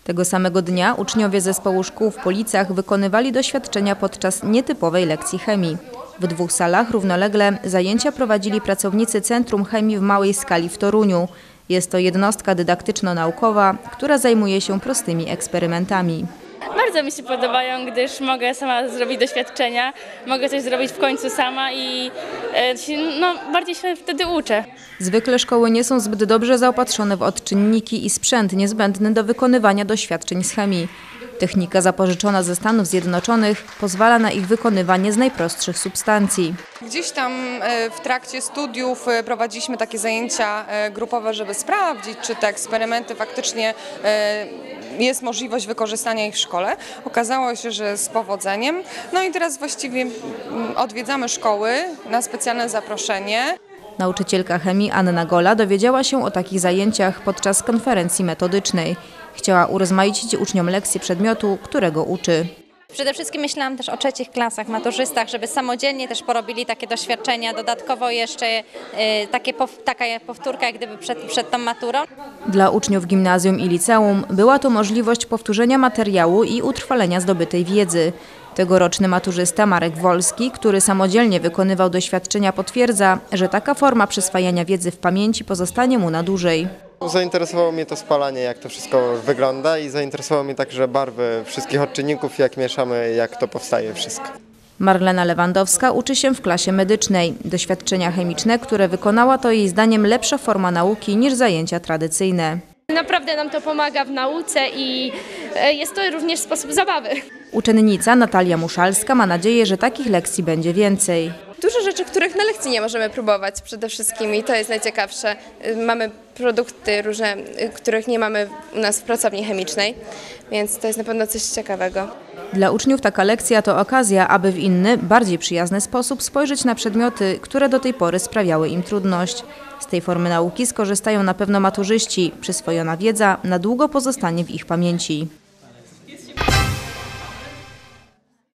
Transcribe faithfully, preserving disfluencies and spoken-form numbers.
Tego samego dnia uczniowie zespołu szkół w Policach wykonywali doświadczenia podczas nietypowej lekcji chemii. W dwóch salach równolegle zajęcia prowadzili pracownicy Centrum Chemii w Małej Skali w Toruniu. Jest to jednostka dydaktyczno-naukowa, która zajmuje się prostymi eksperymentami. Bardzo mi się podobają, gdyż mogę sama zrobić doświadczenia, mogę coś zrobić w końcu sama i no, bardziej się wtedy uczę. Zwykle szkoły nie są zbyt dobrze zaopatrzone w odczynniki i sprzęt niezbędny do wykonywania doświadczeń z chemii. Technika zapożyczona ze Stanów Zjednoczonych pozwala na ich wykonywanie z najprostszych substancji. Gdzieś tam w trakcie studiów prowadziliśmy takie zajęcia grupowe, żeby sprawdzić, czy te eksperymenty faktycznie jest możliwość wykorzystania ich w szkole. Okazało się, że z powodzeniem. No i teraz właściwie odwiedzamy szkoły na specjalne zaproszenie. Nauczycielka chemii Anna Gola dowiedziała się o takich zajęciach podczas konferencji metodycznej. Chciała urozmaicić uczniom lekcje przedmiotu, którego uczy. Przede wszystkim myślałam też o trzecich klasach, maturzystach, żeby samodzielnie też porobili takie doświadczenia, dodatkowo jeszcze y, takie, taka powtórka jak gdyby przed, przed tą maturą. Dla uczniów gimnazjum i liceum była to możliwość powtórzenia materiału i utrwalenia zdobytej wiedzy. Tegoroczny maturzysta Marek Wolski, który samodzielnie wykonywał doświadczenia, potwierdza, że taka forma przyswajania wiedzy w pamięci pozostanie mu na dłużej. Zainteresowało mnie to spalanie, jak to wszystko wygląda i zainteresowało mnie także barwy wszystkich odczynników, jak mieszamy, jak to powstaje wszystko. Marlena Lewandowska uczy się w klasie medycznej. Doświadczenia chemiczne, które wykonała, to jej zdaniem lepsza forma nauki niż zajęcia tradycyjne. Naprawdę nam to pomaga w nauce i jest to również sposób zabawy. Uczennica Natalia Muszalska ma nadzieję, że takich lekcji będzie więcej. Dużo rzeczy, których na lekcji nie możemy próbować przede wszystkim i to jest najciekawsze. Mamy produkty różne, których nie mamy u nas w pracowni chemicznej, więc to jest na pewno coś ciekawego. Dla uczniów taka lekcja to okazja, aby w inny, bardziej przyjazny sposób spojrzeć na przedmioty, które do tej pory sprawiały im trudność. Z tej formy nauki skorzystają na pewno maturzyści. Przyswojona wiedza na długo pozostanie w ich pamięci.